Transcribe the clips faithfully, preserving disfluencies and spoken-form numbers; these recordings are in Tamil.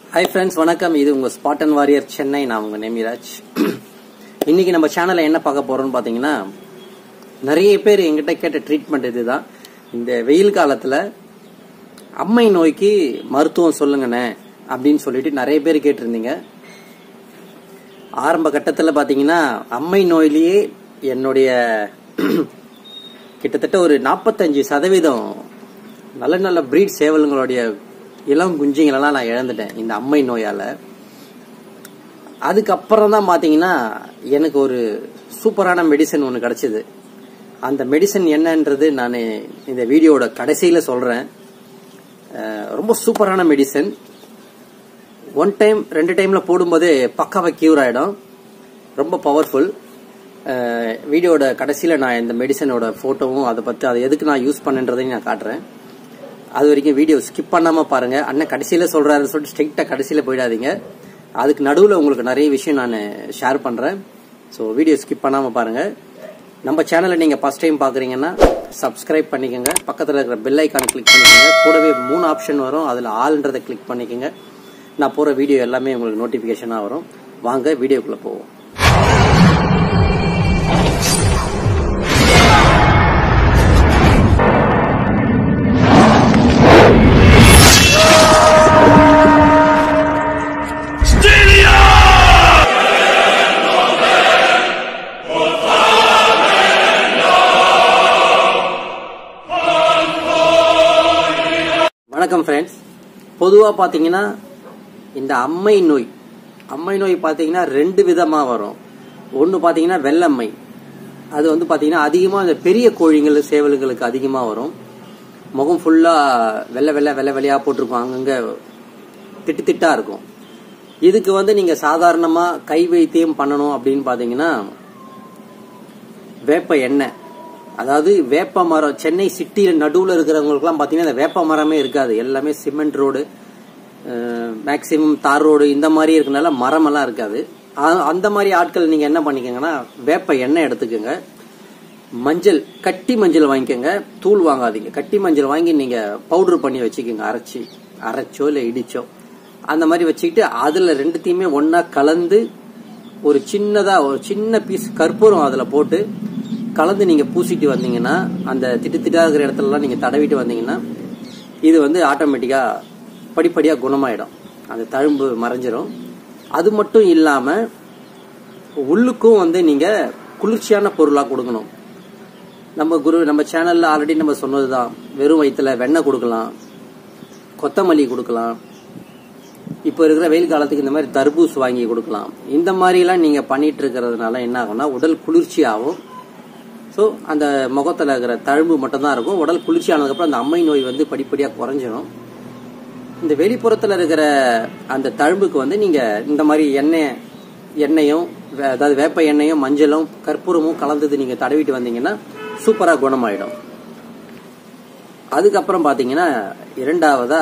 Hi friends, வணக்கம். இது உங்க ஸ்பாட்டன் வாரியர் சென்னை. நான் உங்க நேமிராஜ். இன்னைக்கு நம்ம சேனல்ல என்ன பார்க்க போறோம்னு பாத்தீங்கன்னா, நிறைய பேர் என்கிட்ட கேட்ட ட்ரீட்மெண்ட் இதுதான். இந்த வெயில் காலத்துல அம்மை நோய்க்கு மருத்துவம் சொல்லுங்கண்ணே அப்படின்னு சொல்லிட்டு நிறைய பேர் கேட்டிருந்தீங்க. ஆரம்ப கட்டத்துல பாத்தீங்கன்னா அம்மை நோயிலேயே என்னுடைய கிட்டத்தட்ட ஒரு நாற்பத்தஞ்சு சதவீதம் நல்ல நல்ல பிரீட் சேவல்களுடைய இளம் குஞ்சுங்களெல்லாம் நான் இழந்துட்டேன் இந்த அம்மை நோயால. அதுக்கப்புறம் தான் பாத்தீங்கன்னா எனக்கு ஒரு சூப்பரான மெடிசன் ஒன்று கிடைச்சது. அந்த மெடிசன் என்னன்றது நான் இந்த வீடியோட கடைசியில சொல்றேன். ரொம்ப சூப்பரான மெடிசன். ஒன் டைம் ரெண்டு டைம்ல போடும்போதே பக்காவா கியூர் ஆயிடும். ரொம்ப பவர்ஃபுல். வீடியோட கடைசியில நான் இந்த மெடிசனோட போட்டோவும் அதை பத்தி அதை எதுக்கு நான் யூஸ் பண்ணன்றதையும் நான் காட்டுறேன். அது வரைக்கும் வீடியோ ஸ்கிப் பண்ணாம பாருங்க. அண்ணன் கடைசியில சொல்றாருன்னு சொல்லிட்டு ஸ்ட்ரெயிட்டா கடைசியில போயிடாதீங்க. அதுக்கு நடுவில் உங்களுக்கு நிறைய விஷயம் நான் ஷேர் பண்றேன். ஸோ வீடியோ ஸ்கிப் பண்ணாம பாருங்க. நம்ம சேனலை நீங்க ஃபர்ஸ்ட் டைம் பாக்குறீங்கன்னா சப்ஸ்கிரைப் பண்ணிக்கோங்க. பக்கத்தில் இருக்கிற பெல் ஐக்கான் கிளிக் பண்ணிக்கோங்க. கூடவே மூணு ஆப்ஷன் வரும், அதுல ஆல்ன்றதை கிளிக் பண்ணிக்கோங்க. நான் போற வீடியோ எல்லாமே உங்களுக்கு நோட்டிபிகேஷனா வரும். வாங்க வீடியோக்குள்ள போவோம். வணக்கம் ஃப்ரெண்ட்ஸ். பொதுவா பாத்தீங்கன்னா இந்த அம்மை நோய் அம்மை நோய் பாத்தீங்கன்னா ரெண்டு விதமா வரும். ஒன்னு பாத்தீங்கன்னா வெள்ளம்மை. அது வந்து பாத்தீங்கன்னா அதிகமா இந்த பெரிய கோழிகள் சேவல்களுக்கு அதிகமா வரும். முகம் ஃபுல்லா வெள்ளை வெள்ளை வெள்ளை வெள்ளையா போட்டிருக்கும், அங்கங்க திட்டு திட்டா இருக்கும். இதுக்கு வந்து நீங்க சாதாரணமா கை வைத்தியம் பண்ணணும் அப்படின்னு பாத்தீங்கன்னா வேப்ப எண்ணெய், அதாவது வேப்ப மரம். சென்னை சிட்டியில நடுவுல இருக்கிறவங்களுக்கு எல்லாம் பாத்தீங்கன்னா வேப்ப மரமே இருக்காது. எல்லாமே cement road, maximum tar road இந்த மாதிரி இருக்கனால மரம் எல்லாம் இருக்காது. அந்த மாதிரி ஆட்கள் நீங்க என்ன பண்ணிக்கோங்கன்னா வேப்ப எண்ணெய் எடுத்துக்கோங்க. மஞ்சள், கட்டி மஞ்சள் வாங்கிக்கோங்க, தூள் வாங்காதீங்க. கட்டி மஞ்சள் வாங்கி நீங்க பவுடர் பண்ணி வச்சுக்கோங்க. அரைச்சி அரைச்சோ இல்ல இடிச்சோ அந்த மாதிரி வச்சுக்கிட்டு அதுல ரெண்டுத்தையுமே ஒன்னா கலந்து ஒரு சின்னதா ஒரு சின்ன பீஸ் கற்பூரம் அதுல போட்டு கலந்து நீங்க பூசிட்டு வந்தீங்கன்னா, அந்த திட்டு திட்டா இருக்கிற இடத்துல எல்லாம் நீங்க தடவிட்டு வந்தீங்கன்னா இது வந்து ஆட்டோமேட்டிக்கா படிப்படியா குணமாயிடும். அந்த தழும்பு மறைஞ்சிரும். அது மட்டும் இல்லாம உள்ளுக்கும் வந்து நீங்க குளிர்ச்சியான பொருளா கொடுக்கணும். நம்ம குரு நம்ம சேனல்ல ஆல்ரெடி நம்ம சொன்னதுதான். வெறும் வயிற்றுல வெண்ணெய் கொடுக்கலாம், கொத்தமல்லி கொடுக்கலாம். இப்ப இருக்கிற வெயில் காலத்துக்கு இந்த மாதிரி தர்பூஸ் வாங்கி கொடுக்கலாம். இந்த மாதிரி எல்லாம் நீங்க பண்ணிட்டு இருக்கிறதுனால என்ன ஆகும்னா உடல் குளிர்ச்சி ஆகும். ஸோ அந்த முகத்தில் இருக்கிற தழும்பு மட்டும் தான் இருக்கும். உடல் குளிர்ச்சி ஆனதுக்கப்புறம் அந்த அம்மை நோய் வந்து படிப்படியாக குறைஞ்சிடும். இந்த வெளிப்புறத்தில் இருக்கிற அந்த தழும்புக்கு வந்து நீங்க இந்த மாதிரி எண்ணெய் எண்ணெயும் அதாவது வேப்ப எண்ணெயும் மஞ்சளும் கற்பூரமும் கலந்தது நீங்க தடவிட்டு வந்தீங்கன்னா சூப்பரா குணமாயிடும். அதுக்கப்புறம் பாத்தீங்கன்னா இரண்டாவதா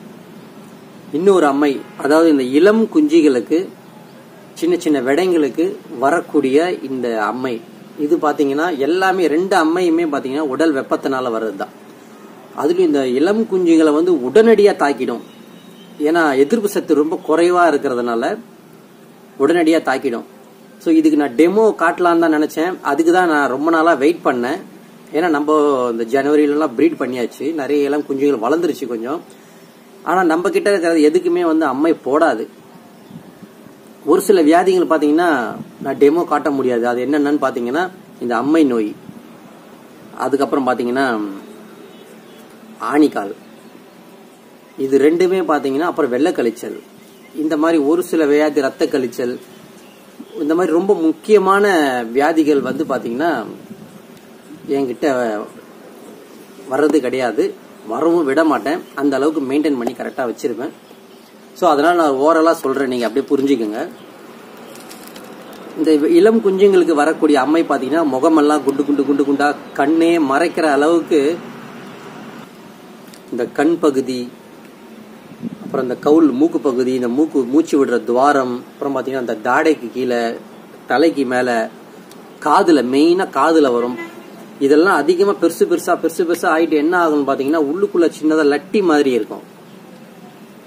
இன்னொரு அம்மை, அதாவது இந்த இளம் குஞ்சிகளுக்கு சின்ன சின்ன விடைங்களுக்கு வரக்கூடிய இந்த அம்மை. இது பாத்தீங்கன்னா எல்லாமே ரெண்டு அம்மையுமே பாத்தீங்கன்னா உடல் வெப்பத்தினால வர்றதுதான். அதுலயும் இந்த இளம் குஞ்சுகளை வந்து உடனடியா தாக்கிடும். ஏன்னா எதிர்ப்பு சக்தி ரொம்ப குறைவா இருக்கிறதுனால உடனடியா தாக்கிடும். ஸோ இதுக்கு நான் டெமோ காட்டலான்னு தான் நினைச்சேன். அதுக்கு தான் நான் ரொம்ப நாளா வெயிட் பண்ணேன். ஏன்னா நம்ம இந்த ஜனவரியிலாம் பிரீட் பண்ணியாச்சு, நிறைய இளம் குஞ்சுகள் வளர்ந்துருச்சு கொஞ்சம். ஆனா நம்ம கிட்ட இருக்கிறது எதுக்குமே வந்து அம்மை போடாது. ஒரு சில வியாதிகள் பாத்தீங்கன்னா நான் டெமோ காட்ட முடியாது. அது என்னன்னு பாத்தீங்கன்னா இந்த அம்மை நோய், அதுக்கப்புறம் பாத்தீங்கன்னா ஆணிக்கால், இது ரெண்டுமே பாத்தீங்கன்னா அப்புறம் வெள்ளை கழிச்சல். இந்த மாதிரி ஒரு சில வியாதி, ரத்த கழிச்சல், இந்த மாதிரி ரொம்ப முக்கியமான வியாதிகள் வந்து பாத்தீங்கன்னா என்கிட்ட வர்றது கிடையாது. வரவும் விட மாட்டேன். அந்த அளவுக்கு மெயின்டைன் பண்ணி கரெக்டா வச்சிருப்பேன். ஸோ அதனால நான் ஓரலா சொல்றேன், நீங்க அப்படியே புரிஞ்சுக்கோங்க. இந்த இளம் குஞ்சுங்களுக்கு வரக்கூடிய அம்மை பாத்தீங்கன்னா முகமெல்லாம் குண்டு குண்டு குண்டு குண்டா கண்ணே மறைக்கிற அளவுக்கு இந்த கண் பகுதி, அப்புறம் இந்த கவுல் மூக்கு பகுதி, இந்த மூக்கு மூச்சு விடுற துவாரம், அப்புறம் பாத்தீங்கன்னா இந்த தாடைக்கு கீழே, தலைக்கு மேல, காதுல, மெயினா காதுல வரும். இதெல்லாம் அதிகமா பெருசு பெருசா பெருசு பெருசா ஆயிட்டு என்ன ஆகும்னு பாத்தீங்கன்னா உள்ளுக்குள்ள சின்னதா லட்டி மாதிரி இருக்கும்.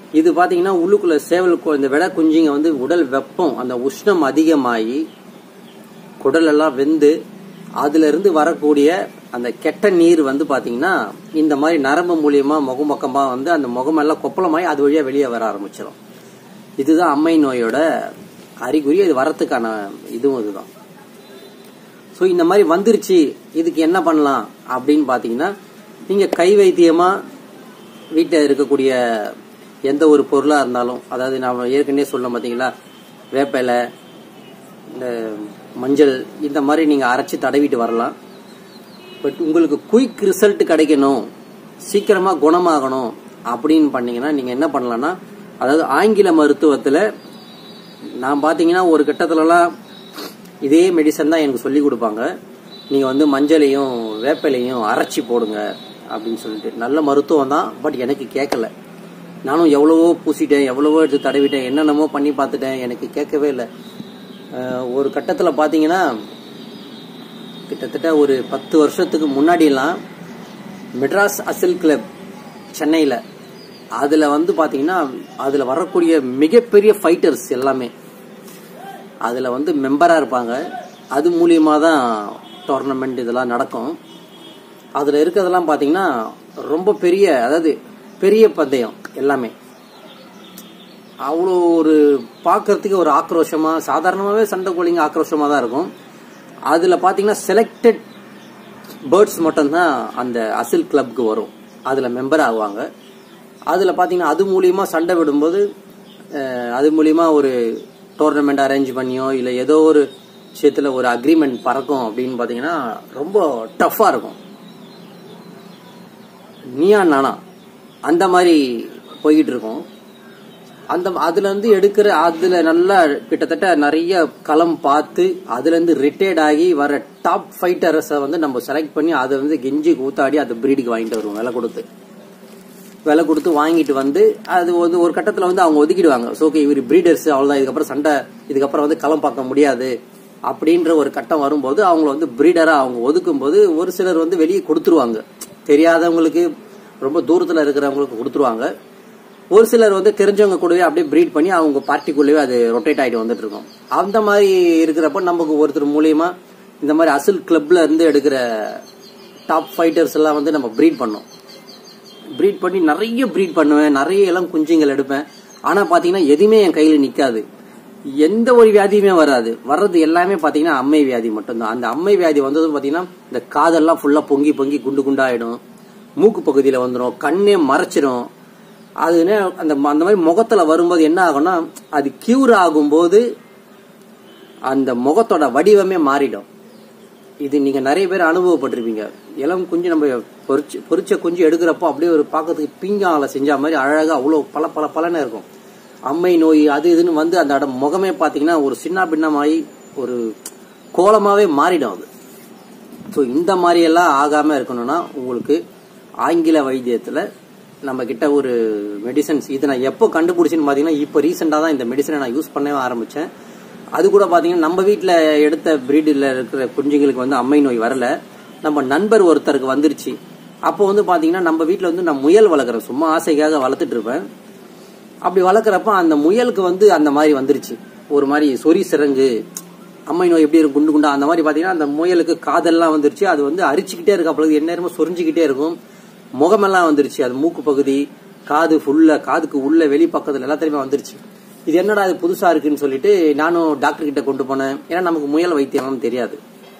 இது பாத்தீங்கன்னா உள்ளுக்குள்ள சேவல் இந்த விட குஞ்சிங்க வந்து உடல் வெப்பம் அந்த உஷ்ணம் அதிகமாகி குடல் எல்லாம் வெந்து அதுல இருந்து வரக்கூடிய அந்த கெட்ட நீர் வந்து பாத்தீங்கன்னா இந்த மாதிரி நரம்பு மூலியமா முகமொக்கமா வந்து அந்த முகமெல்லாம் கொப்பளமாயி அது வழியா வெளியே வர ஆரம்பிச்சிடும். இதுதான் அம்மை நோயோட அறிகுறி. இது வரத்துக்கான இதுவும் இதுதான். ஸோ இந்த மாதிரி வந்துருச்சு, இதுக்கு என்ன பண்ணலாம் அப்படின்னு பாத்தீங்கன்னா நீங்க கை வைத்தியமா வீட்டில் இருக்கக்கூடிய எந்த ஒரு பொருளா இருந்தாலும், அதாவது நான் ஏற்கனவே சொல்ல பாத்தீங்களா, வேப்பிலை, இந்த மஞ்சள், இந்த மாதிரி நீங்க அரைச்சு தடவிட்டு வரலாம். பட் உங்களுக்கு குயிக் ரிசல்ட் கிடைக்கணும், சீக்கிரமா குணமாகணும் அப்படின்னு பண்ணீங்கன்னா நீங்க என்ன பண்ணலாம்னா, அதாவது ஆங்கில மருத்துவத்துல நான் பாத்தீங்கன்னா ஒரு கட்டத்துலலாம் இதே மெடிசன் தான் எனக்கு சொல்லி கொடுப்பாங்க. நீங்க வந்து மஞ்சளையும் வேப்பிலையும் அரைச்சி போடுங்க அப்படின்னு சொல்லிட்டு. நல்ல மருத்துவம் தான், பட் எனக்கு கேட்கல. நானும் எவ்வளவோ பூசிட்டேன், எவ்வளவோ எடுத்து தடவிட்டேன், என்னென்னமோ பண்ணி பார்த்துட்டேன், எனக்கு கேட்கவே இல்லை. ஒரு கட்டத்துல பாத்தீங்கன்னா கிட்டத்தட்ட ஒரு பத்து வருஷத்துக்கு முன்னாடிலாம் மெட்ராஸ் அசில் கிளப் சென்னையில, அதுல வந்து பாத்தீங்கன்னா அதுல வரக்கூடிய மிகப்பெரிய ஃபைட்டர்ஸ் எல்லாமே அதுல வந்து மெம்பரா இருப்பாங்க. அது மூலியமா தான் டோர்னமெண்ட் இதெல்லாம் நடக்கும். அதுல இருக்கிறதெல்லாம் பாத்தீங்கன்னா ரொம்ப பெரிய, அதாவது பெரிய பந்தயம் எல்லாமே. அவ்வளோ ஒரு பார்க்கறதுக்கு ஒரு ஆக்ரோஷமா, சாதாரணமாவே சண்டை கோழிங்க ஆக்ரோஷமா தான் இருக்கும். அதுல பாத்தீங்கன்னா செலக்டட் பேர்ட்ஸ் மட்டும்தான் அந்த அசில் கிளப்க்கு வரும், அதுல மெம்பர் ஆகுவாங்க. அதுல பாத்தீங்கன்னா அது மூலியமா சண்டை விடும்போது அது மூலியமா ஒரு டோர்னமெண்ட் அரேஞ்ச் பண்ணியோ இல்ல ஏதோ ஒரு விஷயத்துல ஒரு அக்ரிமெண்ட் பறக்கும் அப்படின்னு பாத்தீங்கன்னா ரொம்ப டஃபா இருக்கும். நீயா நானா அந்த மாதிரி போய்கிட்டு இருக்கும். அந்த அதுல இருந்து எடுக்கிற அதுல நல்லா கிட்டத்தட்ட நிறைய களம் பார்த்து அதுல இருந்து ரிட்டையர்ட் ஆகி வர டாப் ஃபைட்டர்ஸை வந்து நம்ம செலக்ட் பண்ணி அதை வந்து கெஞ்சி கூத்தாடி அந்த பிரீடுக்கு வாங்கிட்டு வருவோம். விலை கொடுத்து விலை கொடுத்து வாங்கிட்டு வந்து அது வந்து ஒரு கட்டத்துல வந்து அவங்க ஒதுக்கிடுவாங்க. ஓகே, இவர் பிரீடர்ஸ், அவ்வளவுதான், இதுக்கப்புறம் சண்டை, இதுக்கப்புறம் வந்து களம் பார்க்க முடியாது அப்படின்ற ஒரு கட்டம் வரும்போது அவங்களை வந்து பிரீடரா அவங்க ஒதுக்கும் போது ஒரு சிலர் வந்து வெளியே கொடுத்துருவாங்க. தெரியாதவங்களுக்கு, ரொம்ப தூரத்துல இருக்கிறவங்களுக்கு கொடுத்துருவாங்க. ஒரு சிலர் வந்து தெரிஞ்சவங்க கூடவே அப்படியே பிரீட் பண்ணி அவங்க பார்ட்டிக்குள்ளேயே அது ரொட்டேட் ஆகிட்டு வந்துட்டு இருக்கும். அந்த மாதிரி இருக்கிறப்ப நமக்கு ஒருத்தர் மூலியமா இந்த மாதிரி அசில் கிளப்ல இருந்து எடுக்கிற டாப் ஃபைட்டர்ஸ் எல்லாம் வந்து நம்ம பிரீட் பண்ணோம். பிரீட் பண்ணி நிறைய பிரீட் பண்ணுவேன், நிறைய எல்லாம் குஞ்சுங்கள் எடுப்பேன். ஆனா பாத்தீங்கன்னா எதுவுமே என் கையில நிக்காது, எந்த ஒரு வியாதியுமே வராது. வர்றது எல்லாமே பாத்தீங்கன்னா அம்மை வியாதி மட்டும்தான். அந்த அம்மை வியாதி வந்ததும் பாத்தீங்கன்னா இந்த காதெல்லாம் ஃபுல்லா பொங்கி பொங்கி குண்டு குண்டாயிடும், மூக்கு பகுதியில வந்துடும், கண்ணே மறைச்சிடும். அதுன்னு அந்த அந்த மாதிரி முகத்துல வரும்போது என்ன ஆகும்னா, அது கியூர் ஆகும்போது அந்த முகத்தோட வடிவமே மாறிடும். இது நீங்க நிறைய பேர் அனுபவப்பட்டிருப்பீங்க. இளம் குஞ்சு நம்ம பொறிச்சு பொறிச்ச குஞ்சு எடுக்கிறப்போ அப்படியே ஒரு பார்க்கறதுக்கு பீங்கால செஞ்ச மாதிரி அழகா அவ்வளவு பல பல பலன்னு இருக்கும். அம்மை நோய் அது இதுன்னு வந்து அந்த இடம் முகமே பாத்தீங்கன்னா ஒரு சின்ன பின்னமாயி ஒரு கோலமாவே மாறிடும் அது. ஸோ இந்த மாதிரி எல்லாம் ஆகாம இருக்கணும்னா உங்களுக்கு ஆங்கில வைத்தியத்துல நம்ம கிட்ட ஒரு மெடிசன்ஸ், இது நான் எப்போ கண்டுபிடிச்சுன்னு பாத்தீங்கன்னா இப்போ ரீசெண்டா தான் இந்த மெடிசனை நான் யூஸ் பண்ணவே ஆரம்பிச்சேன். அது கூட பாத்தீங்கன்னா நம்ம வீட்டுல எடுத்த பிரீடுல இருக்கிற குஞ்சுங்களுக்கு வந்து அம்மை நோய் வரல, நம்ம நண்பர் ஒருத்தருக்கு வந்துருச்சு. அப்போ வந்து பாத்தீங்கன்னா நம்ம வீட்டுல வந்து நான் முயல் வளர்க்குறேன், சும்மா ஆசைக்காக வளர்த்துட்டு இருப்பேன். அப்படி வளர்க்குறப்ப அந்த முயலுக்கு வந்து அந்த மாதிரி வந்துருச்சு, ஒரு மாதிரி சொறி சிறங்கு, அம்மை நோய் எப்படி இருக்கும் குண்டு குண்டா, அந்த மாதிரி பாத்தீங்கன்னா அந்த முயலுக்கு காதெல்லாம் வந்துருச்சு. அது வந்து அரிச்சுக்கிட்டே இருக்கும், அப்பொழுது என்ன நேரமும் சொரிஞ்சுக்கிட்டே இருக்கும். முகமெல்லாம் வந்துருச்சு, அது மூக்கு பகுதி, காது ஃபுல்ல, காதுக்கு உள்ள வெளி பக்கத்துல எல்லாத்தையுமே வந்துருச்சு. இது என்னடா இது புதுசா இருக்குன்னு சொல்லிட்டு நானும் டாக்டர் கிட்ட கொண்டு போனேன். ஏன்னா நமக்கு முயல் வைத்தியம் தெரியாது,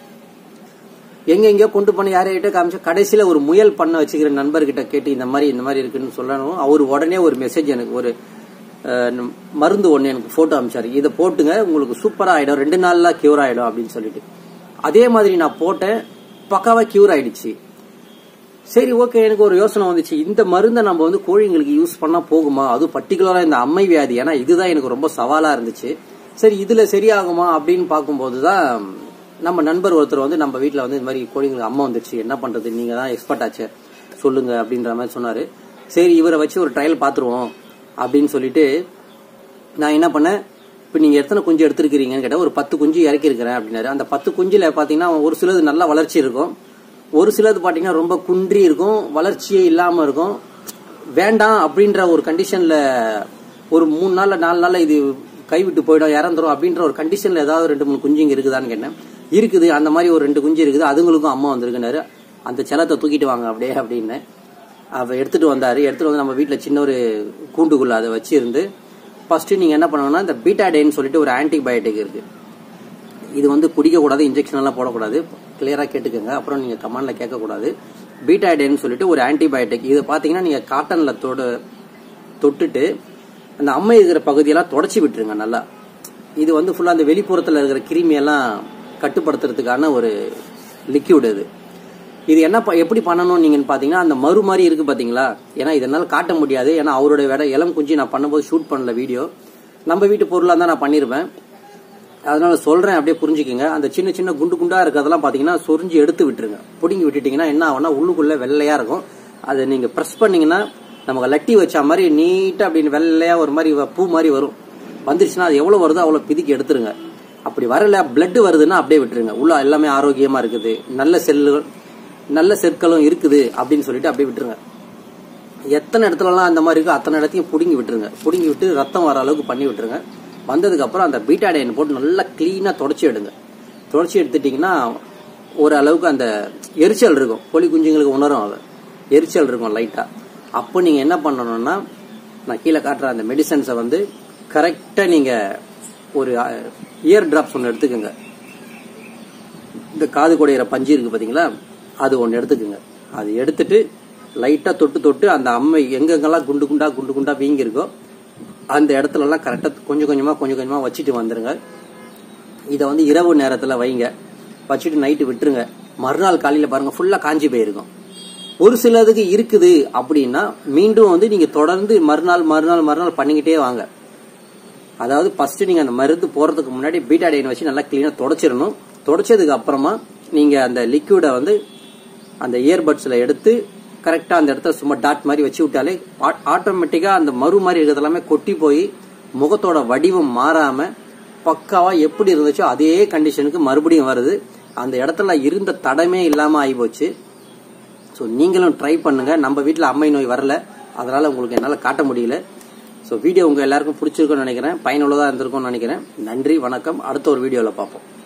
எங்க எங்கயோ கொண்டு போன யாரையிட்ட காமிச்சா கடைசியில ஒரு முயல் பண்ண வச்சுக்கிற நண்பர்கிட்ட கேட்டு இந்த மாதிரி இந்த மாதிரி இருக்குன்னு சொல்லணும். அவர் உடனே ஒரு மெசேஜ், எனக்கு ஒரு மருந்து ஒண்ணு எனக்கு போட்டோ அனுப்பிச்சாரு, இதை போட்டுங்க உங்களுக்கு சூப்பரா ஆயிடும், ரெண்டு நாள்ல கியூர் ஆயிடும் அப்படின்னு சொல்லிட்டு. அதே மாதிரி நான் போட்டேன், பக்காவா கியூர் ஆயிடுச்சு. சரி, ஓகே, எனக்கு ஒரு யோசனை வந்துச்சு, இந்த மருந்தை நம்ம வந்து கோழிங்களுக்கு யூஸ் பண்ணா போகுமா, அது பர்டிகுலரா இந்த அம்மை வியாதி, ஏன்னா இதுதான் எனக்கு ரொம்ப சவாலா இருந்துச்சு. சரி, இதுல சரியாகுமா அப்படின்னு பார்க்கும்போதுதான் நம்ம நண்பர் ஒருத்தர் வந்து நம்ம வீட்டுல வந்து இந்த மாதிரி கோழிங்களுக்கு அம்மா வந்துச்சு, என்ன பண்றது, நீங்க தான் எக்ஸ்பர்ட் ஆச்சு, சொல்லுங்க அப்படின்ற மாதிரி சொன்னாரு. சரி, இவரை வச்சு ஒரு ட்ரையல் பாத்துருவோம் அப்படின்னு சொல்லிட்டு நான் என்ன பண்ணேன், இப்ப நீங்க எத்தனை குஞ்சு எடுத்திருக்கிறீங்கன்னு கேட்டா, ஒரு பத்து குஞ்சு இறக்கி இருக்கிறேன் அப்படின்னாரு. அந்த பத்து குஞ்சுல பாத்தீங்கன்னா ஒரு சிலது நல்ல வளர்ச்சி இருக்கும், ஒரு சிலது பாத்தீங்கன்னா ரொம்ப குன்றி இருக்கும், வளர்ச்சியே இல்லாம இருக்கும், வேண்டாம் அப்படின்ற ஒரு கண்டிஷன்ல ஒரு மூணு நாள்ல நாலு நாள்ல இது கைவிட்டு போயிடும் இறந்துரும் அப்படின்ற ஒரு கண்டிஷன்ல ஏதாவது ரெண்டு மூணு குஞ்சுங்க இருக்குதான்னு கேட்டேன். இருக்குது, அந்த மாதிரி ஒரு ரெண்டு குஞ்சு இருக்குது, அதுங்களுக்கும் அம்மா வந்திருக்குனாரு. அந்த செலத்தை தூக்கிட்டு வாங்க அப்படியே அப்படின்னு அவ எடுத்துட்டு வந்தாரு. எடுத்துட்டு வந்து நம்ம வீட்டில் சின்ன ஒரு கூண்டுக்குள்ள அதை வச்சிருந்து ஃபர்ஸ்ட் நீங்க என்ன பண்ணணும்னா இந்த பீட்டாடைன்னு சொல்லிட்டு ஒரு ஆன்டிபயோட்டிக் இருக்கு. இது வந்து குடிக்கக்கூடாது, இன்ஜெக்ஷன் எல்லாம் போடக்கூடாது, கிளியரா கேட்டுக்கோங்க, அப்புறம் நீங்க கமாண்ட்ல கேட்கக்கூடாது. பீட்டாடைன்னு சொல்லிட்டு ஒரு ஆன்டிபயோட்டிக். இதை பாத்தீங்கன்னா நீங்க காட்டன்ல தொட தொட்டுட்டு அந்த அம்மை இருக்கிற பகுதியெல்லாம் தொடச்சி விட்டுருங்க நல்லா. இது வந்து ஃபுல்லா அந்த வெளிப்புறத்துல இருக்கிற கிருமியெல்லாம் கட்டுப்படுத்துறதுக்கான ஒரு லிக்யூட் இது. இது என்ன எப்படி பண்ணணும் நீங்க பாத்தீங்கன்னா அந்த மறு மாதிரி இருக்கு பாத்தீங்களா, ஏன்னா இதனால காட்ட முடியாது, ஏன்னா அவரோட வேட இளம் குஞ்சு நான் பண்ணும்போது ஷூட் பண்ணல வீடியோ, நம்ம வீட்டு பொருளா தான் நான் பண்ணிருப்பேன், அதனால சொல்றேன் அப்படியே புரிஞ்சுக்கோங்க. அந்த சின்ன சின்ன குண்டு குண்டா இருக்கிறதெல்லாம் பாத்தீங்கன்னா சொரிஞ்சு எடுத்து விட்டுருங்க. புடுங்கி விட்டுட்டீங்கன்னா என்ன ஆகும்னா உள்ளுக்குள்ள வெள்ளையா இருக்கும். அதை நீங்க பிரஸ் பண்ணீங்கன்னா நமக்கு லட்டி வச்ச மாதிரி நீட்டா அப்படின்னு வெள்ளையா ஒரு மாதிரி பூ மாதிரி வரும். வந்துருச்சுன்னா அது எவ்வளவு வருதோ அவ்வளவு பிதிக்கி எடுத்துருங்க. அப்படி வரல பிளட் வருதுன்னா அப்படியே விட்டுருங்க. உள்ள எல்லாமே ஆரோக்கியமா இருக்குது, நல்ல செல்லுகள் நல்ல செற்களும் இருக்குது அப்படின்னு சொல்லிட்டு அப்படியே விட்டுருங்க. எத்தனை இடத்துலலாம் அந்த மாதிரி இருக்கோ அத்தனை இடத்தையும் புடுங்கி விட்டுருங்க. புடுங்கி விட்டு ரத்தம் வர அளவுக்கு பண்ணி விட்டுருங்க. வந்ததுக்கு அப்புறம் அந்த பீட்டாடைன் போட்டு நல்லா கிளீனா தொடச்சி எடுங்க. தொடச்சி எடுத்துட்டீங்கன்னா ஓரளவுக்கு அந்த எரிச்சல் இருக்கும், கோழி குஞ்சுங்களுக்கு உணரும், அவ எரிச்சல் இருக்கும் லைட்டா. அப்போ நீங்க என்ன பண்ணணும்னா நான் கீழே காட்டுற அந்த மெடிசன்ஸை வந்து கரெக்டா நீங்க ஒரு இயர் டிராப்ஸ் ஒன்று எடுத்துக்கோங்க. இந்த காது குடையிற பஞ்சு இருக்கு பாத்தீங்களா, அது ஒன்று எடுத்துக்கோங்க. அது எடுத்துட்டு லைட்டா தொட்டு தொட்டு அந்த அம்மை எங்கெங்கெல்லாம் குண்டு குண்டா குண்டு குண்டா வீங்கி இருக்கோ அந்த இடத்துல எல்லாம் கரெக்டா கொஞ்சம் கொஞ்சமா கொஞ்சம் கொஞ்சமா வச்சுட்டு வந்துருங்க. இதை வந்து இரவு நேரத்துல வைங்க, வச்சுட்டு நைட்டு விட்டுருங்க. மறுநாள் காலையில பாருங்க ஃபுல்லா காஞ்சி போயிருக்கும். ஒரு சிலதுக்கு இருக்குது அப்படின்னா மீண்டும் வந்து நீங்க தொடர்ந்து மறுநாள் மறுநாள் மறுநாள் பண்ணிக்கிட்டே வாங்க. அதாவது ஃபர்ஸ்ட் நீங்க அந்த மருந்து போறதுக்கு முன்னாடி பீட்டாடைன் வச்சு நல்லா கிளீனா தொடச்சிடணும். தொடச்சதுக்கு அப்புறமா நீங்க அந்த லிக்விடை வந்து அந்த இயர்பட்ஸ்ல எடுத்து கரெக்டா அந்த இடத்துல சும்மா டாட் மாதிரி வச்சு விட்டாலே ஆட்டோமேட்டிக்கா அந்த மறு மாதிரி இருக்கிறது எல்லாமே கொட்டி போய் முகத்தோட வடிவம் மாறாம பக்காவா எப்படி இருந்துச்சோ அதே கண்டிஷனுக்கு மறுபடியும் வருது. அந்த இடத்துல இருந்த தடமே இல்லாம ஆகி போச்சு. ஸோ நீங்களும் ட்ரை பண்ணுங்க. நம்ம வீட்டில் அம்மை நோய் வரல, அதனால உங்களுக்கு என்னால் காட்ட முடியல. ஸோ வீடியோ உங்க எல்லாருக்கும் பிடிச்சிருக்கும்னு நினைக்கிறேன், பயனுள்ளதா இருந்திருக்கும்னு நினைக்கிறேன். நன்றி, வணக்கம். அடுத்த ஒரு வீடியோவில் பார்ப்போம்.